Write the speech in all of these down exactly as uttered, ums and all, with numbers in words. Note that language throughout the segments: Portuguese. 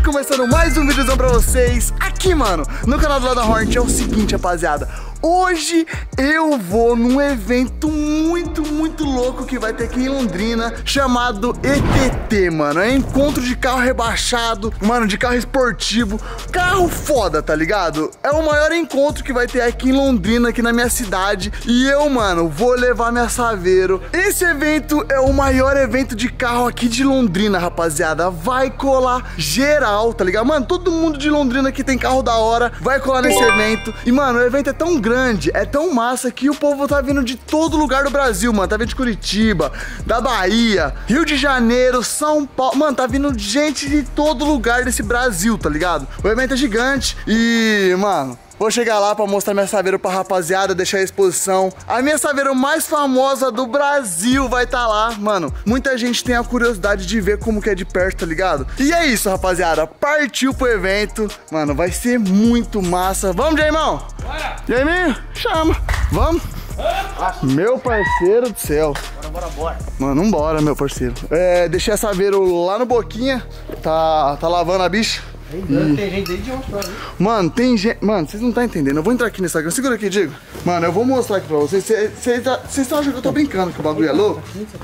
começando mais um vídeozão pra vocês aqui, mano, no canal do Lada Hornet. É o seguinte, rapaziada, hoje eu vou num evento muito, muito louco que vai ter aqui em Londrina, chamado E T T, mano. É encontro de carro rebaixado, mano, de carro esportivo, carro foda, tá ligado? É o maior encontro que vai ter aqui em Londrina, aqui na minha cidade. E eu, mano, vou levar minha Saveiro. Esse evento é o maior evento de carro aqui de Londrina, rapaziada. Vai colar geral, tá ligado? Mano, todo mundo de Londrina que tem carro da hora vai colar nesse evento. E, mano, o evento é tão grande, é tão massa que o povo tá vindo de todo lugar do Brasil, mano. Tá vindo de Curitiba, da Bahia, Rio de Janeiro, São Paulo. Mano, tá vindo gente de todo lugar desse Brasil, tá ligado? O evento é gigante e, mano, vou chegar lá pra mostrar minha Saveiro pra rapaziada, deixar a exposição. A minha Saveiro mais famosa do Brasil vai estar lá, mano. Muita gente tem a curiosidade de ver como que é de perto, tá ligado? E é isso, rapaziada. Partiu pro evento. Mano, vai ser muito massa. Vamos, Jaimão? Bora! Jaiminho, chama. Vamos? Meu parceiro do céu. Bora, bora, bora. Mano, vambora, meu parceiro. É, deixei a Saveiro lá no Boquinha. Tá, tá lavando a bicha. E... tem gente desde ontem, tá? Mano, tem gente... Mano, vocês não estão entendendo. Eu vou entrar aqui no Instagram. Segura aqui, Diego. Mano, eu vou mostrar aqui pra vocês. Vocês estão achando que eu tô brincando, que o bagulho é louco?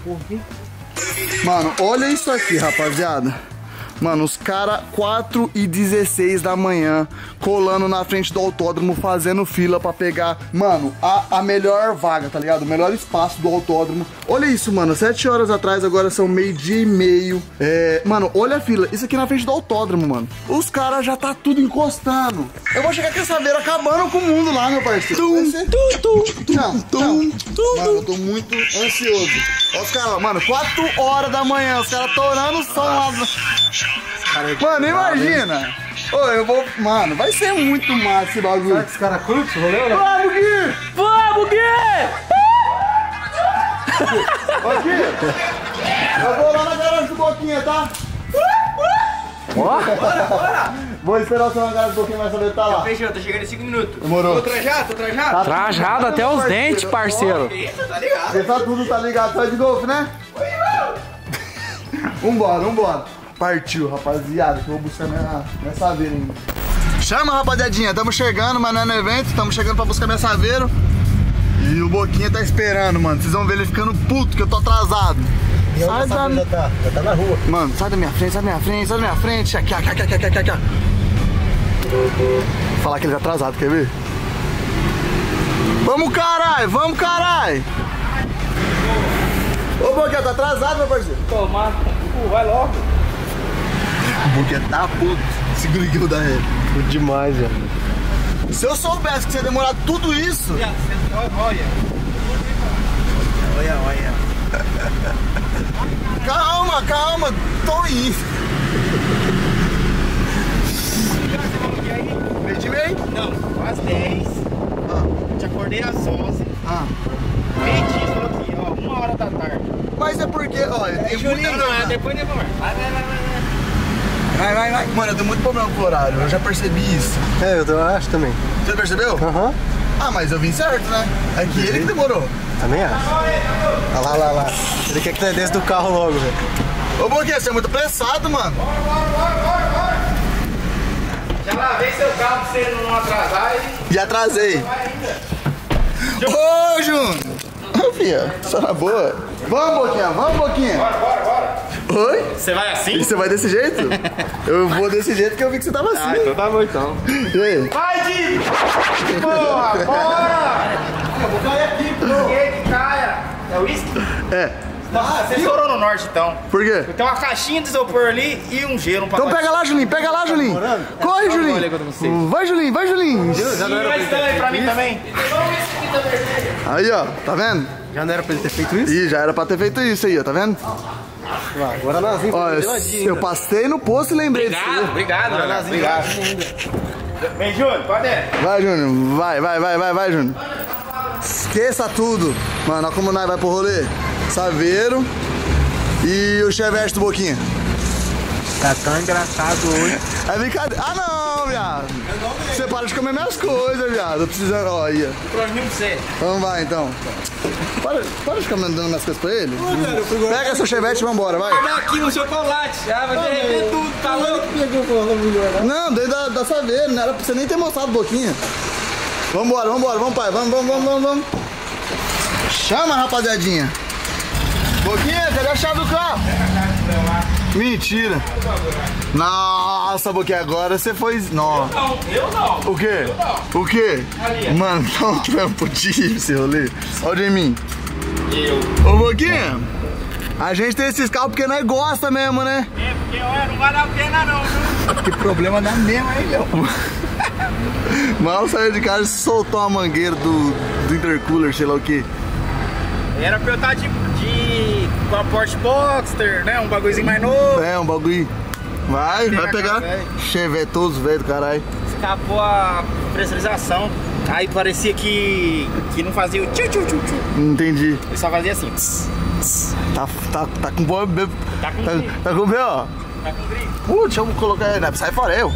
Mano, olha isso aqui, rapaziada. Mano, os caras quatro e dezesseis da manhã colando na frente do autódromo, fazendo fila pra pegar, mano, a, a melhor vaga, tá ligado? O melhor espaço do autódromo. Olha isso, mano, sete horas atrás, agora são meio-dia e meio. É, mano, olha a fila. Isso aqui na frente do autódromo, mano. Os caras já tá tudo encostando. Eu vou chegar com essa Saveiro acabando com o mundo lá, meu parceiro. Tum, ser... tum, tum, tum, não, tum, tum. Mano, eu tô muito ansioso. Olha os caras, mano, quatro horas da manhã, os caras torando o som lá. Mano, imagina! Ô, eu vou... Mano, vai ser muito massa esse bagulho. Será que esse cara curte o rolê, né? Vamos, Gui! Vamos, Gui! Ô, Gui! Eu vou lá na garagem do Boquinha, tá? Bora, bora, bora! Vou esperar o seu na garagem do Boquinha, vai saber que tá lá. Fechou, tô chegando em cinco minutos. Demorou. Tô trajado, tô trajado? Tá Trajado até os dentes, parceiro. Isso, tá ligado? Você tá tudo, tá ligado? Tá de golfe, né? Vambora, vambora. Partiu, rapaziada, que eu vou buscar minha, minha Saveiro ainda. Chama, rapaziadinha, tamo chegando, mas não é no evento, tamo chegando pra buscar minha Saveiro. E o Boquinha tá esperando, mano. Vocês vão ver ele ficando puto, que eu tô atrasado. E sai da... já tá, já tá na rua. Mano, sai da minha frente, sai da minha frente, sai da minha frente. Aqui, aqui, aqui, aqui, aqui, aqui. Vou falar que ele tá atrasado, quer ver? Vamos, caralho, vamos, caralho. Ô, Boquinha, tá atrasado, meu parceiro? Tomar, vai logo. O Boquinha tá puto. Segura que eu dar ele. Tudo demais, velho. Se eu soubesse que você ia demorar tudo isso... Olha, olha. Olha, olha. Calma, calma. Tô indo. Meio de meio? Não, às dez. Ah. Te acordei às onze. Ah. Meio-dia, falou aqui, ó, uma hora da tarde. Mas é porque, olha, É, tem Julinho, muita... não, é depois demora. Vai, vai, vai, vai. Vai, vai, vai. Mano, eu tenho muito problema com o horário, eu já percebi isso. É, eu acho também. Você percebeu? Aham. Uhum. Ah, mas eu vim certo, né? É que ele que demorou. Também acho. Olha lá, lá, lá. Ele quer que você desça do carro logo, velho. Ô, Boquinha, você é muito apressado, mano. Já lavei seu carro pra você não atrasar e... E atrasei. vai ainda. Ô, Júnior. Ô, filha, só na boa. Vamos, Boquinha, vamos, Boquinha. Bora, bora, bora. Oi? Você vai assim? E você vai desse jeito? Eu vou desse jeito que eu vi que você tava assim. Ah, então tá bom então. E aí? Vai, Diego! Porra, bora! Eu vou cair aqui, pô. Que caia. É uísque? É. Ah, você estourou no norte então. Por quê? Tem uma caixinha de isopor ali e um gelo, um Então pacote. pega lá, Julinho, pega lá, Julinho. Corre, Julinho. Vai, Julinho, vai, Julinho. Já não era pra ele pra mim também. Aí, ó, tá vendo? Já não era pra ele ter feito isso? Ih, já era pra ter feito isso aí, ó, tá vendo? Ah, agora nós vimos. Ó, eu passei no posto e lembrei disso. Obrigado, obrigado, obrigado. Vem, Júnior, pode ir. Vai, Júnior, vai, vai, vai, vai, vai, Júnior. Esqueça tudo. Mano, olha como nós vai pro rolê. Saveiro e o Chevette do Boquinha. Tá tão engraçado hoje. É brincadeira. Ah, não, viado. Você para de comer minhas coisas, viado. Eu precisando, ó, aí. Pra mim, você. Vamos lá, então. Para, para de ficar mandando minhas coisas pra ele. Pega seu chevette e vambora, vai. Olha aqui um chocolate. Ah, vai derreter tudo. Falando. Não, desde a da saveira, não era pra você nem ter mostrado um pouquinho. Vambora, vambora, vamos, pai. Vamos, vamos, vamos, vamos, vamos. Chama, rapaziadinha. Boquinha, cadê a chave do carro? Mentira. Nossa, Boquinha, agora você foi... Nossa. Não, eu não. O quê? O quê? Mano, dá um trampo de esse rolê. Olha em mim. Eu. Ô, Boquinha, a gente tem esses carros porque nós gosta mesmo, né? É, porque olha, não vale a pena não, viu? Que problema dá mesmo aí, Léo. Mal saiu de casa e soltou uma mangueira do, do intercooler, sei lá o que. Era pra eu estar de, de com a Porsche Boxster, né? Um bagulhozinho mais novo. É, um bagulho. Vai, vai pegar. Véio. Chevetoso, velho do caralho. Escapou a pressurização. Aí parecia que, que não fazia o tchu tchu tchu tchu. Entendi. Ele só fazia assim. Tss, tss. Tá, tá, tá com boa. Tá com Tá, brilho. tá com B O. Tá com brilho. Putz, deixa eu colocar aí, né? Sai fora eu.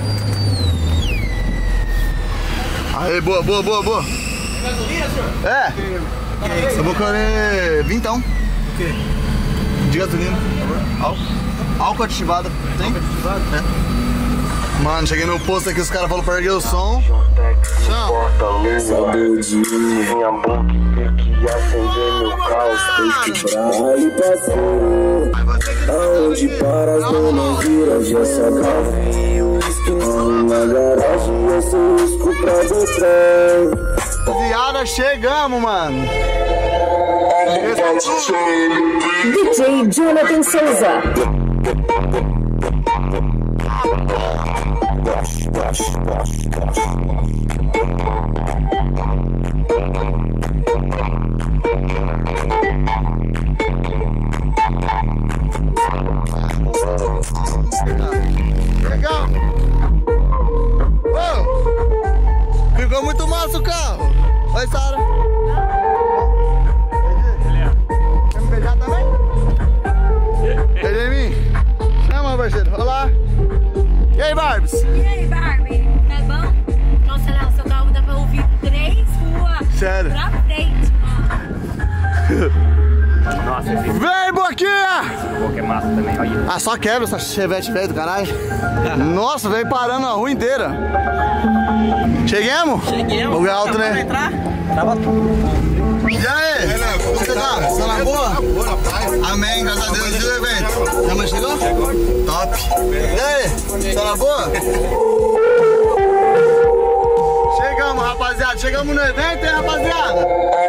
Aí, boa, boa, boa, boa. Gasolina, senhor? É. Eu vou querer vintão. O quê? De gasolina, por favor. Álcool. Álcool ativado. Tem? É. Mano, cheguei no posto aqui, os caras falaram pra erguer o som. Chama. Minha boca tem que acender meu caos, tem que quebrar e parceiro. Aonde paras não não vira, já só calvinho. Na garagem eu sou risco pra detrás. Rapaziada, chegamos, mano. D J Jonathan Souza. Legal. Oh, ficou muito massa o carro. Oi, Sara. Quer me beijar também? Beija em mim. Chama, parceiro. Olá. E aí, Barbs? E aí, Barbie? Tá bom? Nossa, Léo, seu carro dá pra ouvir três ruas Sério? pra frente, mano. Nossa, esse Vem, Boquinha! boca é massa também. Olha. Ah, só quebra essa chevette velho do caralho. Nossa, veio parando a rua inteira. Cheguemos? Cheguemos. Bagulho alto, Vamos né? entrar? Tava E aí? Como você tá? Tá na boa? Amém, graças a Deus. E o evento? Já mais chegou? Chegou. Top. E aí? Tá na boa? Chegamos, rapaziada. Chegamos no evento, hein, rapaziada?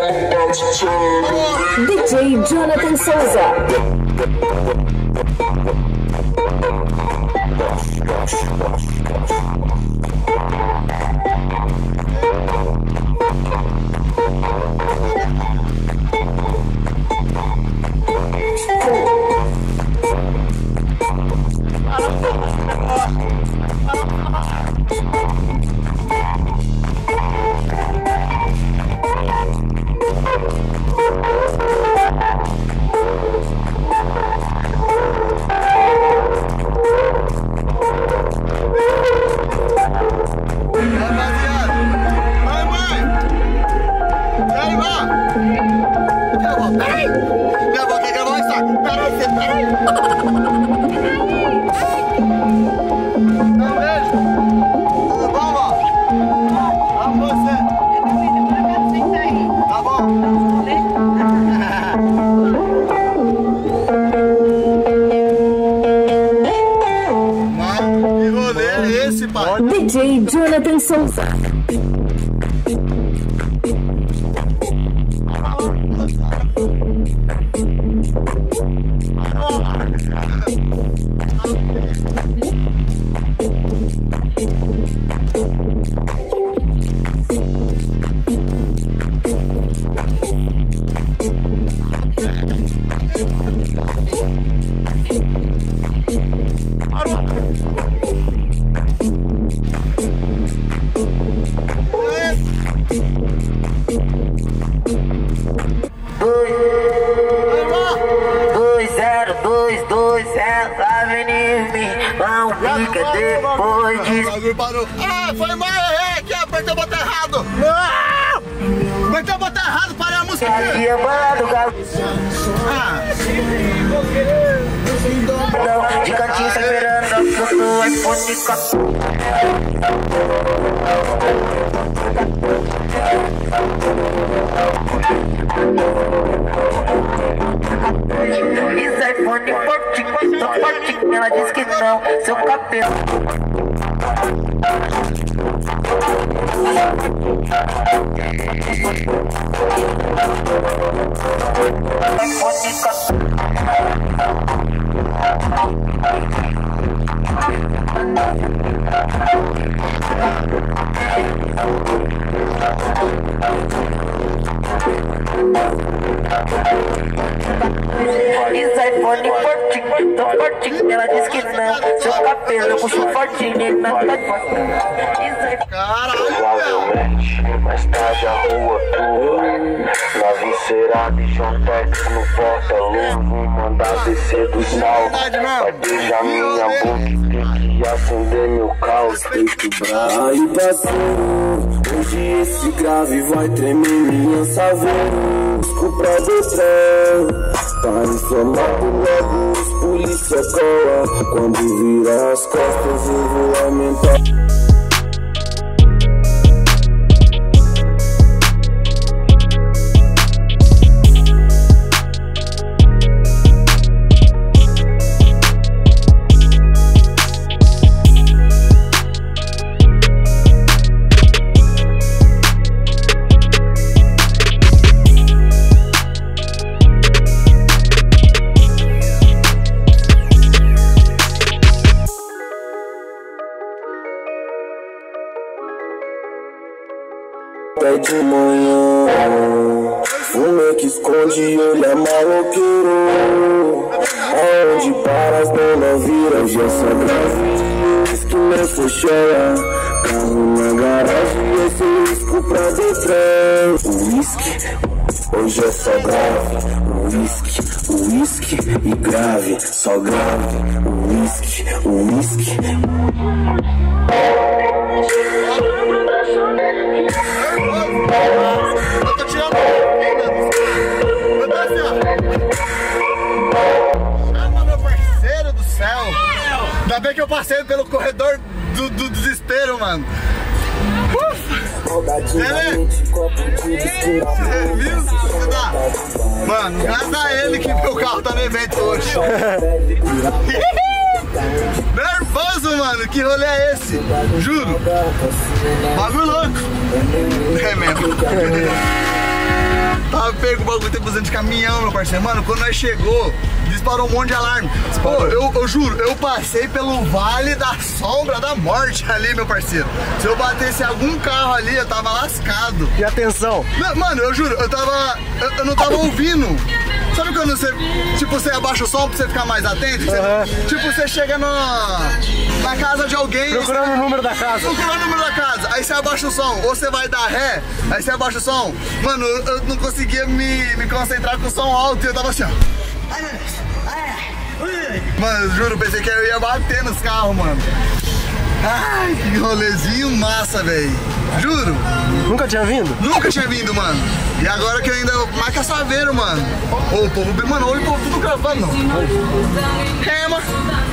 D J Jonathan Souza. Rapaziada. Vai, mãe. Quer ir lá? Minha avó, peraí. Minha avó quer gravar uma história. Peraí, você, peraí. Dá um beijo. Tudo bom, vó? Amo você. Tá bom? Mano, que rolê é esse, pai? D J Jonathan Souza. depois de... O bagulho parou. Ah, foi mal, errei aqui, apertei o botão errado. Não! Apertei o botão errado, parei a música aqui. Ah. De cantinho esperando no iPhone. Esse iPhone fortinho, tão fortinho. Ela disse que não, seu cabelo. Esse iPhone fortinho, tão fortinho. Ela disse que não, seu cabelo puxou fortinho. Não tá forte. Provavelmente mais tarde a rua tua. Nove encerada e John Tex no porta-luva. Vou mandar descer do sal. Vai beijar minha boca e tem que acender meu caos. Peito bravo. Aí passou, hoje esse grave vai tremer minha saveira. Desculpa Detran, tá inflamado logo os polícia cola. Quando virar as costas eu vou aumentar. Até de manhã, fume que esconde, ele é maloqueiro. Aonde para as donas viram, já só grave. Diz que nem foi cheia, carro na garagem, esse risco pra Detran. Whisky, hoje é só grave. Whisky, whisky e grave, só grave. Whisky, whisky. Eu tô tirando eu tô assim, ó. Chama meu parceiro do céu. Ainda bem que eu passei pelo corredor do, do desespero, mano. Ufa. Ele... Você viu? Mano, graças a ele que meu carro tá no evento hoje. Nervoso, mano, que rolê é esse? Juro. Bagulho louco. É mesmo. Tava pego o bagulho, tem buzina de caminhão, meu parceiro. Mano, quando nós chegou, disparou um monte de alarme. Pô, eu, eu juro, eu passei pelo vale da sombra da morte ali, meu parceiro. Se eu batesse algum carro ali, eu tava lascado. E atenção. Mano, eu juro, eu tava... Eu, eu não tava ouvindo. Sabe quando você, tipo, você abaixa o som pra você ficar mais atento? Você, uhum. Tipo, você chega na, na casa de alguém... Procurando o número da casa. Procurando o número da casa. Aí você abaixa o som. Ou você vai dar ré, aí você abaixa o som. Mano, eu, eu não conseguia me, me concentrar com o som alto e eu tava assim, ó. Mano, eu juro, pensei que eu ia bater nos carros, mano. Ai, que rolezinho massa, velho. Juro. Nunca tinha vindo? Nunca tinha vindo, mano. E agora que eu ainda marca saveiro, mano. Ô, o povo, mano, olha o povo tudo gravando. É, mano.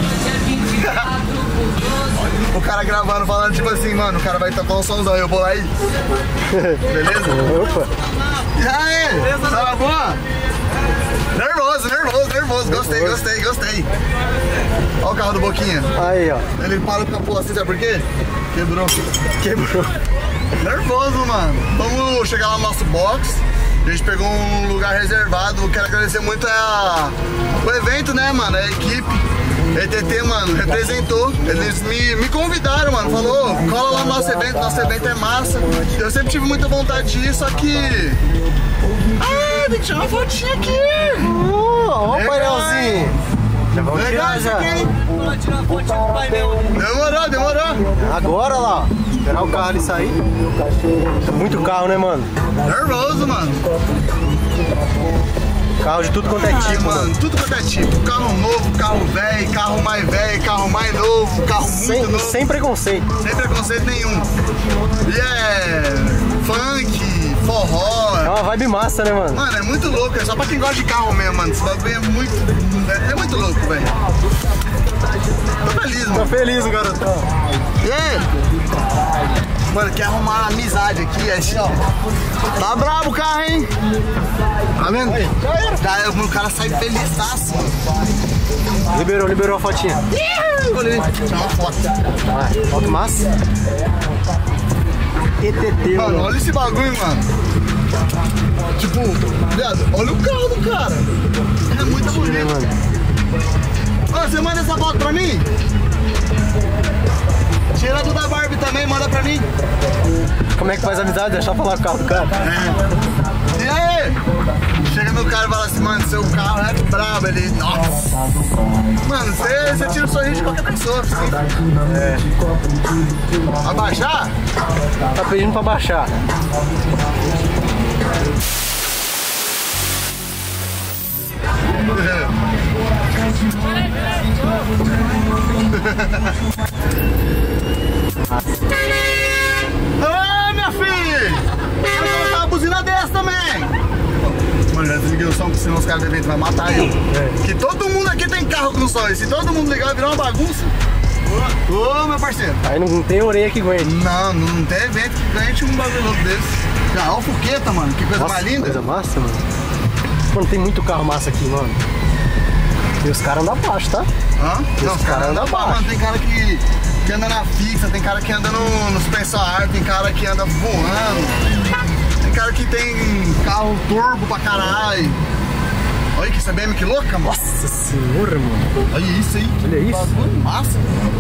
O cara gravando, falando tipo assim, mano, o cara vai tapar um somzão, eu vou lá aí. Beleza? Opa. E aí? Tá boa? Nervoso, nervoso, nervoso. Gostei, gostei, gostei. Olha o carro do Boquinha. Aí, ó. Ele para o capô assim, sabe por quê? Quebrou. Quebrou. Nervoso, mano. Vamos chegar lá no nosso box. A gente pegou um lugar reservado. Quero agradecer muito a... o evento, né, mano? A equipe. E T T, mano, representou. Eles me, me convidaram, mano. Falou, cola lá no nosso evento. Nosso evento é massa. Eu sempre tive muita vontade de ir, só que... Ah, tem que tirar uma fotinha aqui. Ó o painelzinho. Já vamos Legal, tirar já. Vamos tirar uma fotinha do painel. Demorou, demorou. Agora lá, esperar o carro ali sair. Tá muito carro, né, mano? Nervoso, mano. Carro de tudo quanto é tipo, mano, mano. tudo quanto é tipo. Carro novo, carro velho, carro mais velho, carro mais novo, carro muito Sem, novo. sem preconceito. Sem preconceito nenhum. E é funk, forró. É uma vibe massa, né, mano? Mano, é muito louco. É só pra quem gosta de carro mesmo, mano. Esse bagulho é muito... É, é muito louco, velho. Tô feliz, Tô mano. feliz, garotão. E aí? Mano, quer arrumar uma amizade aqui, assim, ó. Tá brabo o carro, hein? Tá vendo? Daí o cara sai feliz, tá assim. Liberou, liberou a fotinha. Olha aí, tirar uma foto. Vai, foto massa. E T T, Mano, mano. olha esse bagulho, mano. Tipo, viado, olha o carro do cara. É muito bonito, mano. Ô, você manda essa foto pra mim? Tira do da Barbie também, manda pra mim. Como é que faz amizade? Deixar falar com o carro do cara. É. E aí? Chega no cara e fala assim, mano, seu carro é brabo. Ele, nossa. Mano, você, você tira o sorriso de qualquer pessoa, assim. É. Abaixar? Tá pedindo pra baixar. Ah, minha filha! Eu vou colocar uma buzina dessa também! Mano, já desliguei o som, porque senão os caras do evento vão matar eu. É. Que todo mundo aqui tem carro com som, e se todo mundo ligar vai virar uma bagunça. Ô, meu parceiro! Aí não tem orelha que aguente. Não, não tem evento que ganhe um bagulho louco desse. Já, olha o Fuqueta, mano, que coisa Nossa, mais linda. Coisa massa, mano. Mano, tem muito carro massa aqui, mano. E os caras andam abaixo, tá? Hã? Não, os caras cara andam andam abaixo. Mano, tem cara que, que anda na fixa, tem cara que anda no, no suspensão a ar, tem cara que anda voando. Tem cara que tem carro turbo pra caralho. Olha que essa B M que louca, mano. Nossa senhora, mano. Olha isso aí. Olha isso. Bagulho massa.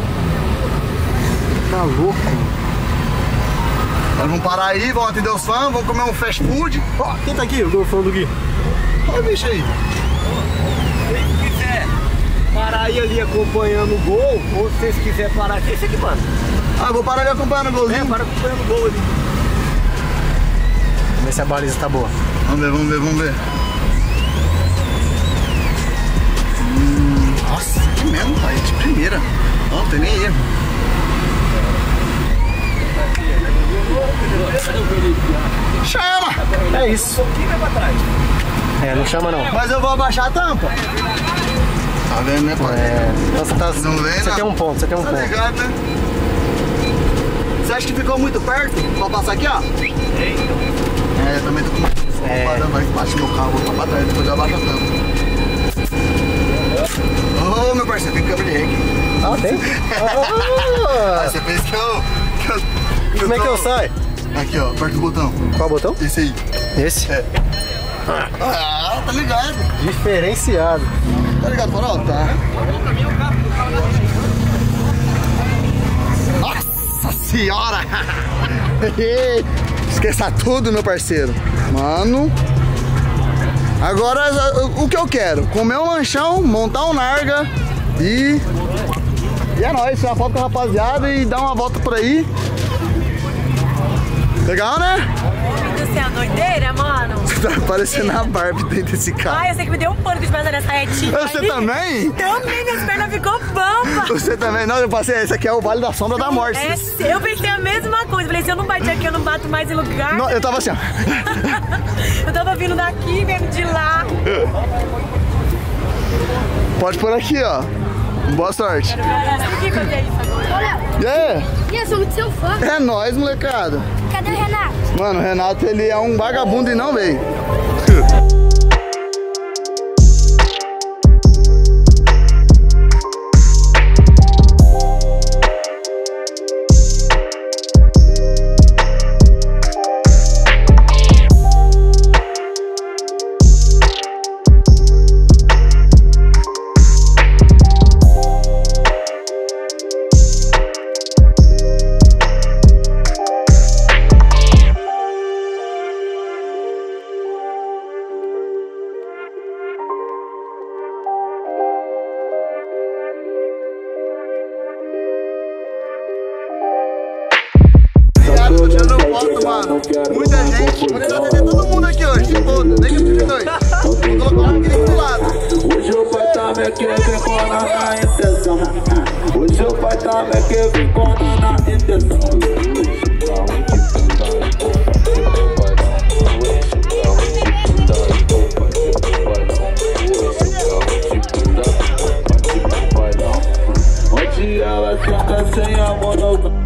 Tá louco, mano. Nós vamos parar aí, vamos atender os fãs, vamos comer um fast food. Ó, quem tá aqui? O fã do Gui. Olha o bicho aí. Se quiser parar aí ali acompanhando o gol, ou se vocês quiserem parar aqui, esse aqui, mano. Ah, eu vou parar ali acompanhando o golzinho. É, para acompanhando o gol ali. Vamos ver se a baliza tá boa. Vamos ver, vamos ver, vamos ver. Hum, nossa, aqui mesmo, pai, de primeira. Não tem nem erro. Chama! É isso. É, não chama não. Mas eu vou abaixar a tampa. Tá vendo, né, pai? É. Então você tá. Não vem, Você não. tem um ponto, você tem um Tá ponto. ligado, né? Você acha que ficou muito perto? Pra passar aqui, ó? É, eu também tô com uma É. parando mais embaixo do meu carro, vou pra trás, depois eu abaixo a tampa. Ô, meu parceiro, tem câmera de rei aqui. Ah, tem? Ah, Ah, você pensa que eu... Que eu que como é que tô- eu saio? Aqui, ó, aperta o botão. Qual botão? Esse aí. Esse? É. Ah, tá ligado. Diferenciado. Tá ligado, Farol? Tá. Nossa senhora! Esqueça tudo, meu parceiro. Mano. Agora, o que eu quero? Comer um lanchão, montar um narga e... E é nóis, tirar foto com a rapaziada e dar uma volta por aí. Legal, né? Do céu, doideira, mano. Você tá parecendo a Barbie dentro desse carro. Ai, eu sei que me deu um pânico de passar nessa retinha. Você aí. também? Também, minhas pernas ficou bamba. Você também? Não, eu passei, esse aqui é o Vale da Sombra da Morte. É, eu pensei a mesma coisa. Falei, se eu não bater aqui, eu não bato mais em lugar. Não, eu tava assim, ó. Eu tava vindo daqui, vindo de lá. Pode pôr aqui, ó. Boa sorte. Por que fazer isso agora? E aí? E eu sou muito seu fã. É nóis, molecada. Cadê o Renato? Mano, o Renato, ele é um vagabundo e não veio. Obrigado, tô tirando foto, mano. Muita gente. Vou tentar atender todo mundo aqui hoje. Todo. Nem que eu pedi dois. Vou colocar uma que vem com na intenção. O seu pai também que vem com na intenção. Onde ela fica sem amor no...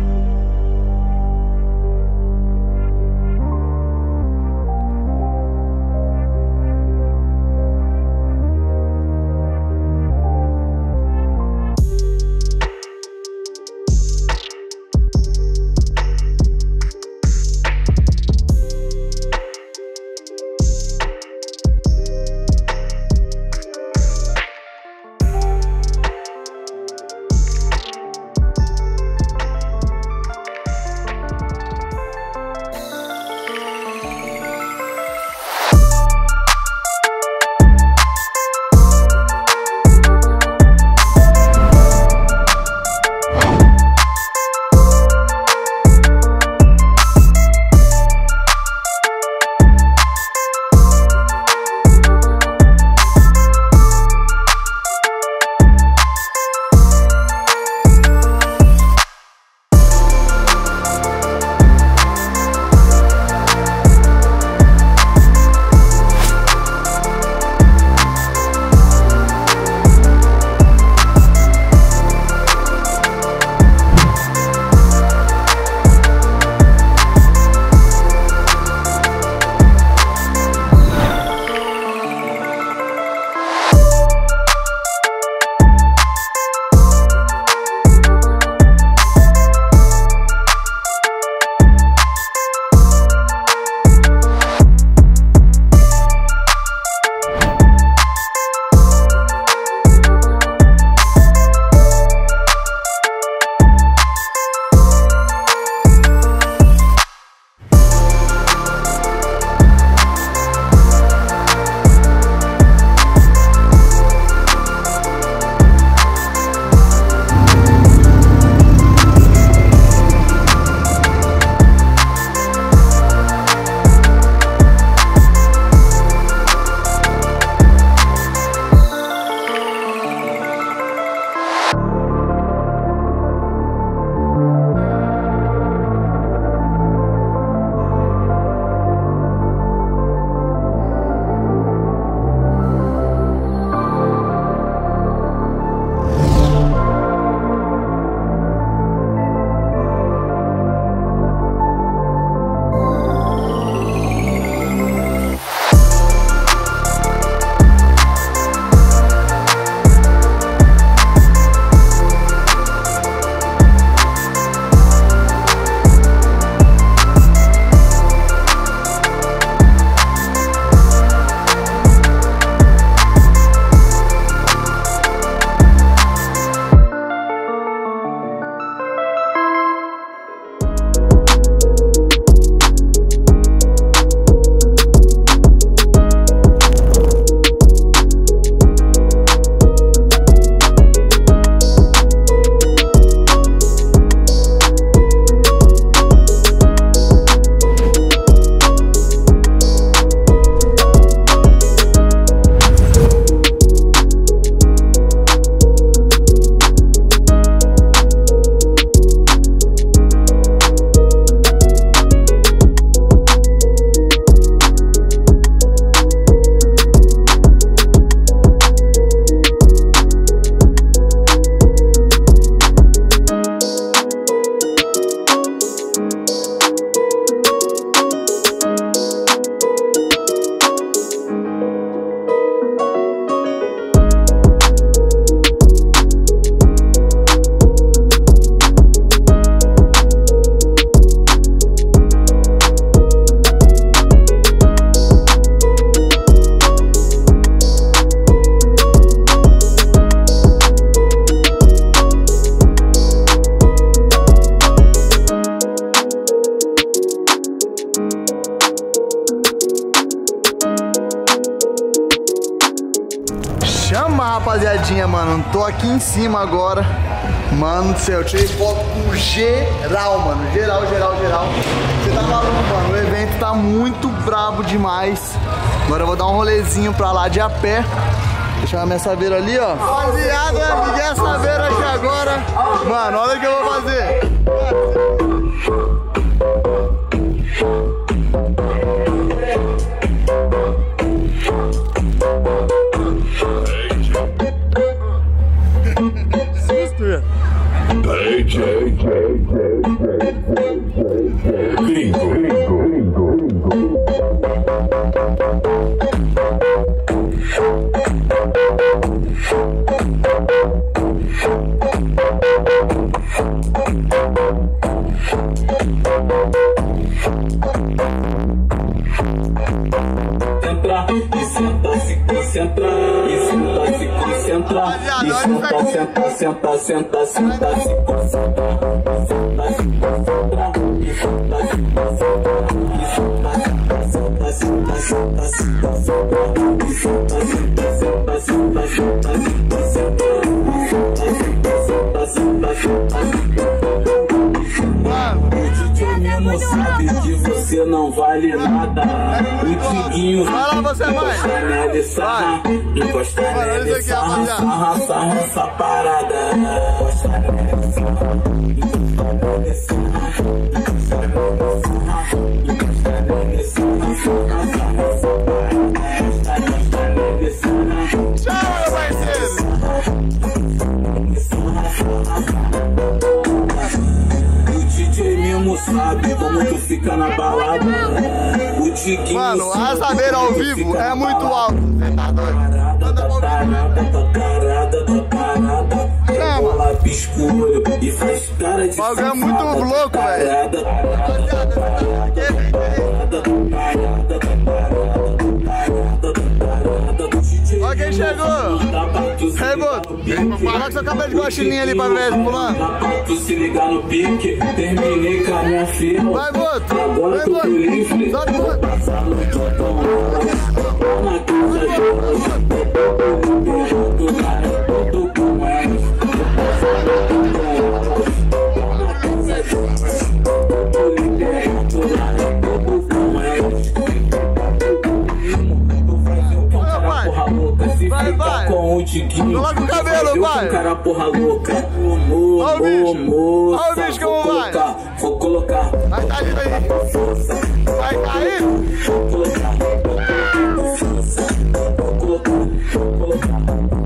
Chama, rapaziadinha, mano. Tô aqui em cima agora. Mano do céu, eu tirei foto com geral, mano. Geral, geral, geral. Você tá maluco, mano. O evento tá muito brabo demais. Agora eu vou dar um rolezinho pra lá de a pé. Deixar a minha saveira ali, ó. Rapaziada, liguei a saveira aqui agora. Mano, olha o que eu vou fazer. Gringo, gringo, gringo, gringo. Concentra, e senta, se concentra, e senta, se concentra, e senta, senta, senta, senta, senta, se concentra, e senta, se concentra, e senta, se concentra, e senta, senta, senta, senta, se concentra, e senta, senta, senta, senta, senta, se concentra, e senta, senta, senta, senta, se concentra. O D J mesmo sabe que você não vale nada. O Tiguinho encosta nele, sarra, encosta nele, sarra, sarra, sarra essa parada. Encosta nele, sarra, encosta nele, sarra, encosta nele, sarra, encosta nele, sarra, sarra, sarra essa parada. Encosta nele, sarra. Tchau, meu parceiro. D J mesmo sabe como tu fica na balada. O Tiguinho, mano, a saveira ao vivo é muito alto. Você tá doido? Chama! Piscolho e faz cara de. O bagulho é muito louco, velho. Olha quem chegou! Ei, Boto! Coloca seu cabelo de guaxininha ali pra ver, pulando. Tu se ligar no pique, terminei com a minha filha. Vai, Boto! Agora Vai, Boto! livre. Solta, Boto! Na casa tô com ela. Vai, vai! Com o Tiguinho, coloca o cabelo, vai! Um cara porra louca. Ô, olha o bicho! Olha o bicho como vai! Vou colocar. Vai cair aí! Vai cair! Vou colocar. Vou colocar. Vou colocar.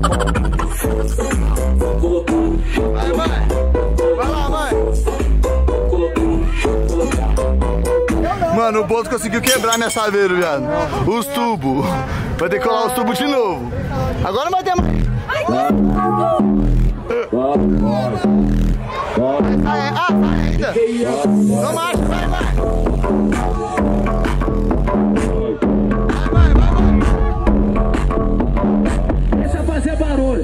Vou colocar. Vai, vai! Vai lá, vai! Mano, o Boto conseguiu quebrar minha saveira, viado. Os tubos. Vai ter que colar os tubos de novo. Agora não vai ter mais. Vai, vai. Ah, vai ainda. Não marcha, vai, vai. Vai, vai, vai, vai. Deixa eu fazer barulho.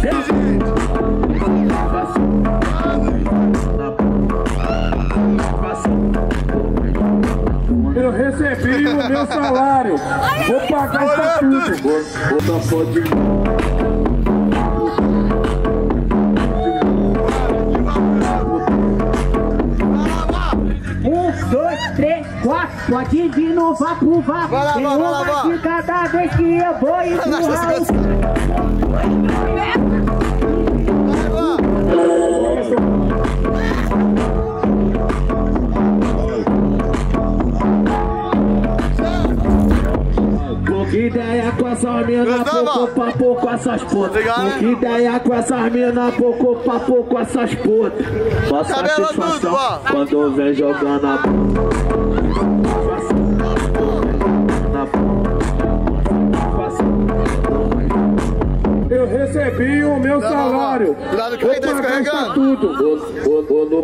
Eu recebi o meu salário. Vou pagar isso tudo. Vou dar foto. Um, dois, três, quatro. Pode ir de novo, vá pro vá. Vai lá, Tem vai, vai lá, uma vai. de cada vez que eu vou empurrar Que ideia com essas minas, pouco papo com essas putas. Que ideia com essas minas, pouco papo com essas putas. Só satisfação quando vem jogando a Eu recebi o meu salário. Cuidado que ele tá escorregando. Tudo.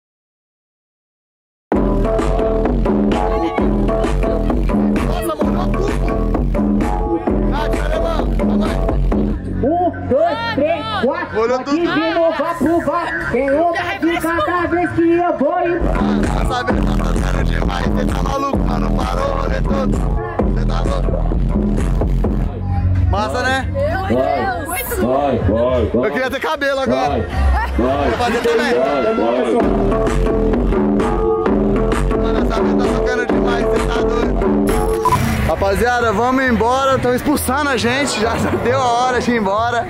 Um, dois, três, quatro. Pode ir de novo, vá pro vá. Tem uma de cada vez que eu vou empurrar. Tá sabendo, tá fazendo demais. Você tá maluco, mano. Parou, olha todo. Você tá louco. Massa, né? Vai, vai, vai. Eu queria ter cabelo agora. Vai, vai. Vou fazer também. Mano, essa vida tá tocando demais, você tá doido. Rapaziada, vamos embora. Estão expulsando a gente. Já deu a hora de ir embora.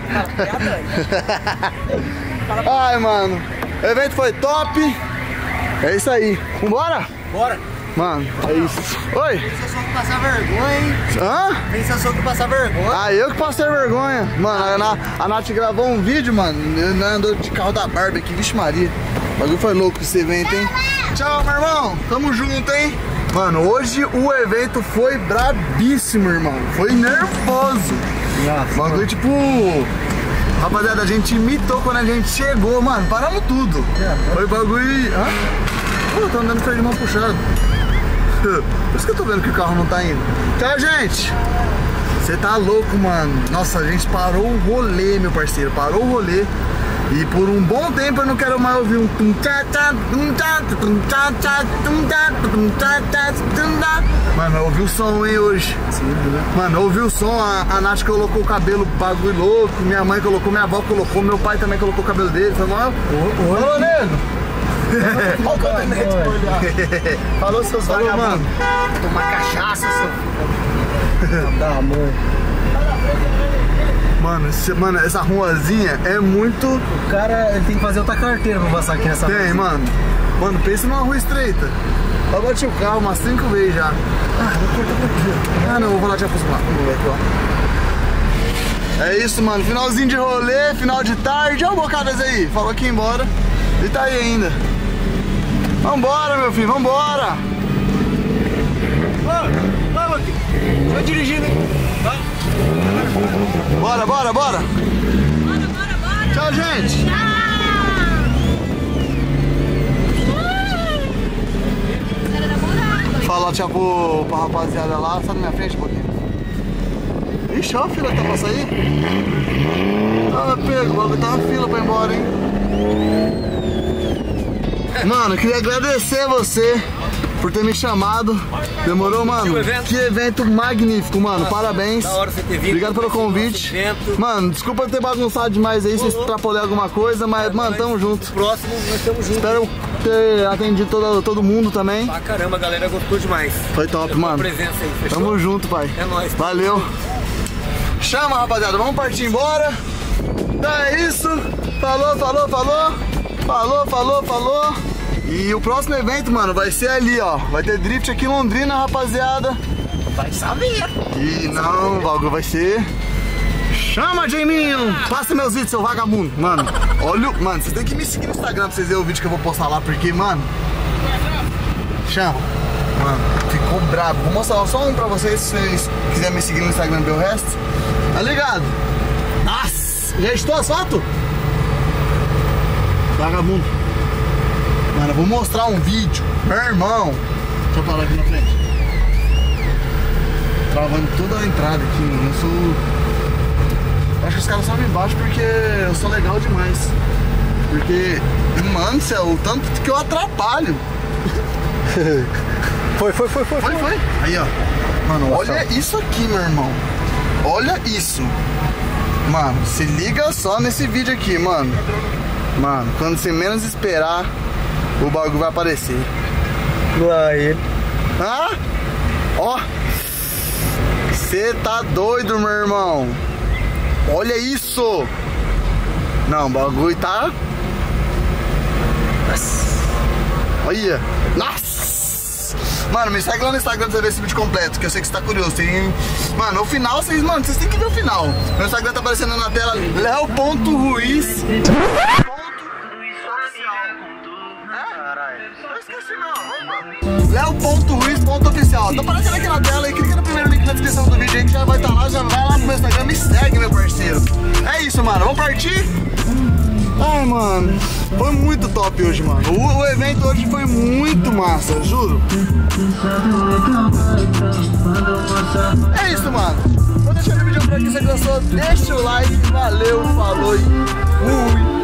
Ai, mano. O evento foi top. É isso aí. Vambora? Bora. Mano, é isso. Oi? Pensa só que passar vergonha, hein? Hã? Pensa só que passar vergonha. Ah, eu que passei vergonha. Mano, a, a Nath gravou um vídeo, mano. Eu andou de carro da Barbie aqui, vixe Maria. O bagulho foi louco esse evento, hein? Tchau, meu irmão. Tamo junto, hein? Mano, hoje o evento foi brabíssimo, irmão. Foi nervoso. Nossa, o bagulho, tipo... Rapaziada, a gente imitou quando a gente chegou, mano. Paramos tudo. Foi bagulho... Hã? Pô, tô andando freio de mão puxado. Por isso que eu tô vendo que o carro não tá indo. Tchau, gente. Você tá louco, mano. Nossa, a gente parou o rolê, meu parceiro. Parou o rolê. E por um bom tempo eu não quero mais ouvir um tum tchá tchá tum tchá tum tchá tchá tum tchá tum tchá tchá tum tchá. Mano, eu ouvi o som, hein, hoje. Sim, né? Mano, eu ouvi o som. A, a Nath colocou o cabelo bagulho louco. Minha mãe colocou, minha avó colocou. Meu pai também colocou o cabelo dele. Foi mal. Falou, nego. Olha o cabelete pra olhar. Falou, seus vagabundos. Tomar cachaça, seu. Dá amor. Mano, esse, mano, essa ruazinha é muito... O cara ele tem que fazer outra carteira pra passar aqui nessa rua. Tem, mano. Mano, pensa numa rua estreita. Eu bati o carro umas cinco vezes já. Ah, vou cortar por aqui. Ah, não, vou falar de aproximar. É isso, mano. Finalzinho de rolê, final de tarde. Olha o Bocadas aí. Falou aqui embora. E tá aí ainda. Vambora, meu filho, vambora. Vamos aqui. Tô dirigindo, hein? Vai. Bora, bora, bora. Bora, bora, bora. Tchau, gente. Fala tchau pro, pra rapaziada lá. Sai na minha frente um pouquinho. Ixi, ó a fila que tá pra sair. Ah, pego, logo tá uma fila pra ir embora, hein. Mano, queria agradecer você por ter me chamado. Demorou, mano? Evento? Que evento magnífico, mano. Nossa, parabéns. Da hora você ter vindo. Obrigado pelo convite. Mano, desculpa ter bagunçado demais aí, se extrapolei alguma coisa, mas, é, mano, tamo junto. Próximo, nós estamos juntos. Espero ter atendido todo, todo mundo também. Pra caramba, a galera gostou demais. Foi top, mano. Presença aí, fechou? Tamo junto, pai. É nóis. Valeu. Chama, rapaziada. Vamos partir embora. Então é isso. Falou, falou, falou. Falou, falou, falou. E o próximo evento, mano, vai ser ali, ó. Vai ter drift aqui em Londrina, rapaziada. Vai saber. E não, o bagulho vai ser... Chama, Jaiminho! Passa meus vídeos, seu vagabundo. Mano, olha o... Mano, vocês têm que me seguir no Instagram pra vocês verem o vídeo que eu vou postar lá, porque, mano... Chama. Mano, ficou brabo. Vou mostrar só um pra vocês, se vocês quiserem me seguir no Instagram e ver o resto. Tá ligado? Nossa! Já editou as fotos? Vagabundo. Mano, eu vou mostrar um vídeo. Meu irmão. Deixa eu falar aqui na frente. Travando toda a entrada aqui, mano. Eu sou... Eu acho que os caras só me embaixo porque eu sou legal demais. Porque, mano, céu, o tanto que eu atrapalho. Foi, foi, foi, foi. Foi, foi. Aí, ó. Mano, olha isso aqui, meu irmão. Olha isso. Mano, se liga só nesse vídeo aqui, mano. Mano, quando você menos esperar, o bagulho vai aparecer. Aí. Ah? Ó. Você tá doido, meu irmão. Olha isso. Não, o bagulho tá... Nossa. Olha. Nossa. Mano, me segue lá no Instagram pra você ver esse vídeo completo, que eu sei que você tá curioso. Tem... Mano, no final, vocês, mano, vocês têm que ver o final. Meu Instagram tá aparecendo na tela, leo ponto ruiz. leo ponto ruiz ponto oficial. Tá aparecendo aqui na tela aí, clica no primeiro link na descrição do vídeo aí que já vai estar tá lá, já vai lá pro meu Instagram, me segue, meu parceiro. É isso, mano, vamos partir? Ai, mano, foi muito top hoje, mano. O, o evento hoje foi muito massa, juro. É isso, mano. Vou deixar o vídeo por aqui, se você gostou, deixa o like, valeu, falou e fui.